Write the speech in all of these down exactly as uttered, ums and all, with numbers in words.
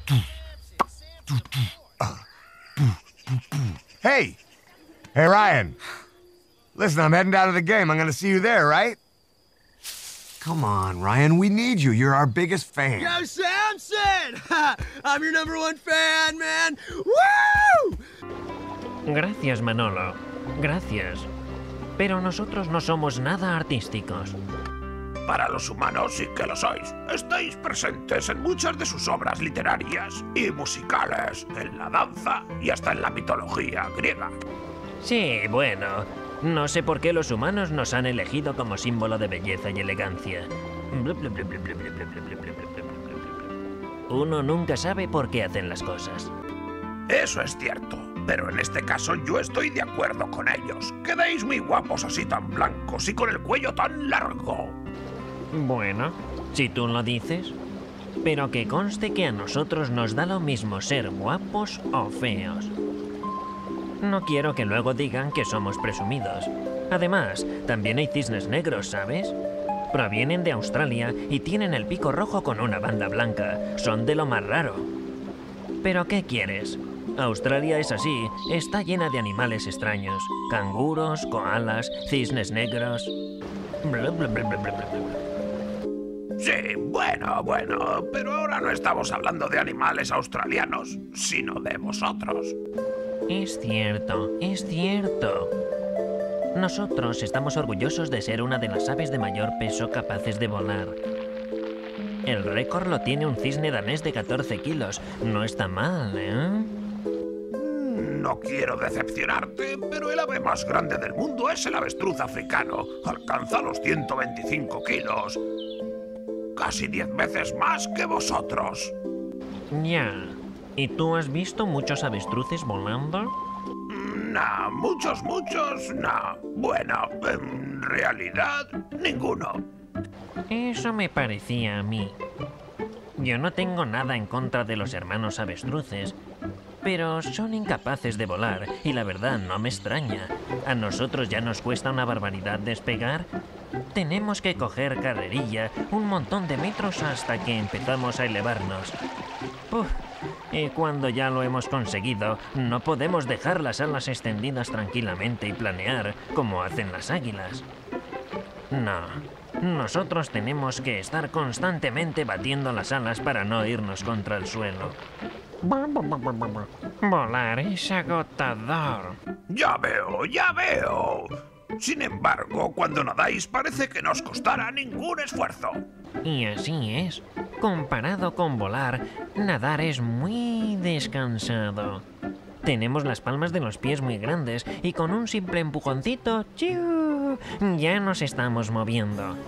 Hey! Hey, Ryan. Listen, I'm heading down to the game. I'm gonna see you there, right? Come on, Ryan. We need you. You're our biggest fan. Yo, Samson! I'm your number one fan, man! ¡Woo! Gracias, Manolo. Gracias. Pero nosotros no somos nada artísticos. Para los humanos sí que lo sois. Estáis presentes en muchas de sus obras literarias y musicales, en la danza y hasta en la mitología griega. Sí, bueno, no sé por qué los humanos nos han elegido como símbolo de belleza y elegancia. Uno nunca sabe por qué hacen las cosas. Eso es cierto, pero en este caso yo estoy de acuerdo con ellos. Quedáis muy guapos así tan blancos y con el cuello tan largo. Bueno, si tú lo dices. Pero que conste que a nosotros nos da lo mismo ser guapos o feos. No quiero que luego digan que somos presumidos. Además, también hay cisnes negros, ¿sabes? Provienen de Australia y tienen el pico rojo con una banda blanca. Son de lo más raro. ¿Pero qué quieres? Australia es así, está llena de animales extraños. Canguros, koalas, cisnes negros... Bla, bla, bla, bla, bla, bla. Sí, bueno, bueno, pero ahora no estamos hablando de animales australianos, sino de vosotros. Es cierto, es cierto. Nosotros estamos orgullosos de ser una de las aves de mayor peso capaces de volar. El récord lo tiene un cisne danés de catorce kilos. No está mal, ¿eh? No quiero decepcionarte, pero el ave más grande del mundo es el avestruz africano. Alcanza los ciento veinticinco kilos. Casi diez veces más que vosotros. Ya. ¿Y tú has visto muchos avestruces volando? No, muchos, muchos, no. Bueno, en realidad, ninguno. Eso me parecía a mí. Yo no tengo nada en contra de los hermanos avestruces, pero son incapaces de volar y la verdad no me extraña. A nosotros ya nos cuesta una barbaridad despegar. Tenemos que coger carrerilla un montón de metros hasta que empezamos a elevarnos. Uf, y cuando ya lo hemos conseguido, no podemos dejar las alas extendidas tranquilamente y planear como hacen las águilas. No, nosotros tenemos que estar constantemente batiendo las alas para no irnos contra el suelo. Volar es agotador. Ya veo, ya veo. Sin embargo, cuando nadáis parece que no os costará ningún esfuerzo. Y así es. Comparado con volar, nadar es muy descansado. Tenemos las palmas de los pies muy grandes y con un simple empujoncito, ¡chiu!, ya nos estamos moviendo.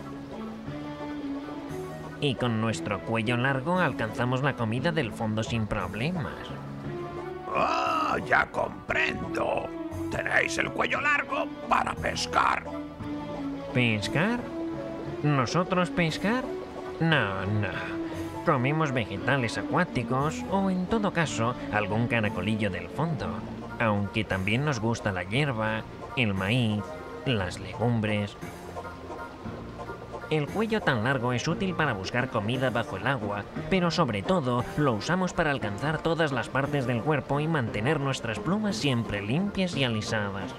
Y con nuestro cuello largo alcanzamos la comida del fondo sin problemas. Ah, ya comprendo. Tenéis el cuello largo para pescar. ¿Pescar? ¿Nosotros pescar? No, no. Comemos vegetales acuáticos o, en todo caso, algún caracolillo del fondo. Aunque también nos gusta la hierba, el maíz, las legumbres. El cuello tan largo es útil para buscar comida bajo el agua, pero sobre todo lo usamos para alcanzar todas las partes del cuerpo y mantener nuestras plumas siempre limpias y alisadas.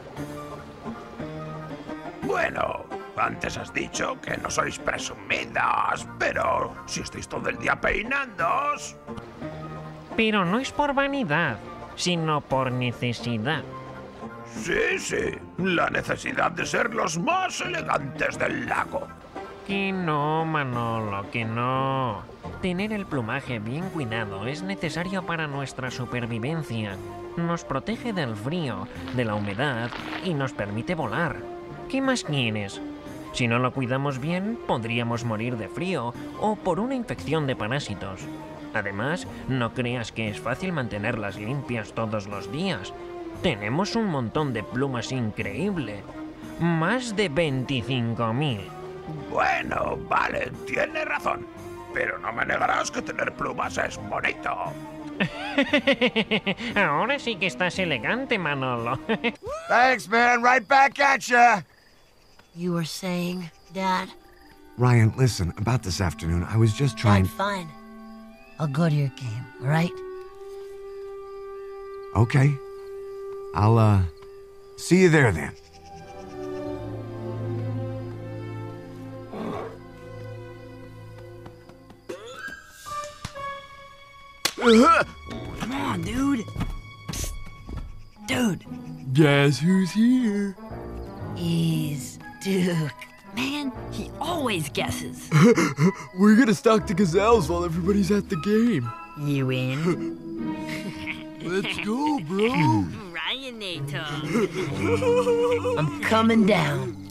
Bueno, antes has dicho que no sois presumidas, pero si estáis todo el día peinándoos... Pero no es por vanidad, sino por necesidad. Sí, sí, la necesidad de ser los más elegantes del lago. Que no, Manolo, que no. Tener el plumaje bien cuidado es necesario para nuestra supervivencia. Nos protege del frío, de la humedad y nos permite volar. ¿Qué más quieres? Si no lo cuidamos bien, podríamos morir de frío o por una infección de parásitos. Además, no creas que es fácil mantenerlas limpias todos los días. Tenemos un montón de plumas increíble. Más de veinticinco mil. Bueno, vale, tienes razón. Pero no me negarás que tener plumas es bonito. Ahora sí que estás elegante, Manolo. Thanks, man. Right back at ya. You were saying, Dad? Ryan, listen, about this afternoon, I was just trying... Dad, fine. I'll go to your game, all right? Okay. I'll, uh, see you there then. Come on, dude. Psst. Dude. Guess who's here? He's Duke. Man, he always guesses. We're gonna stalk the gazelles while everybody's at the game. You in? Let's go, bro. Ryanator. I'm coming down.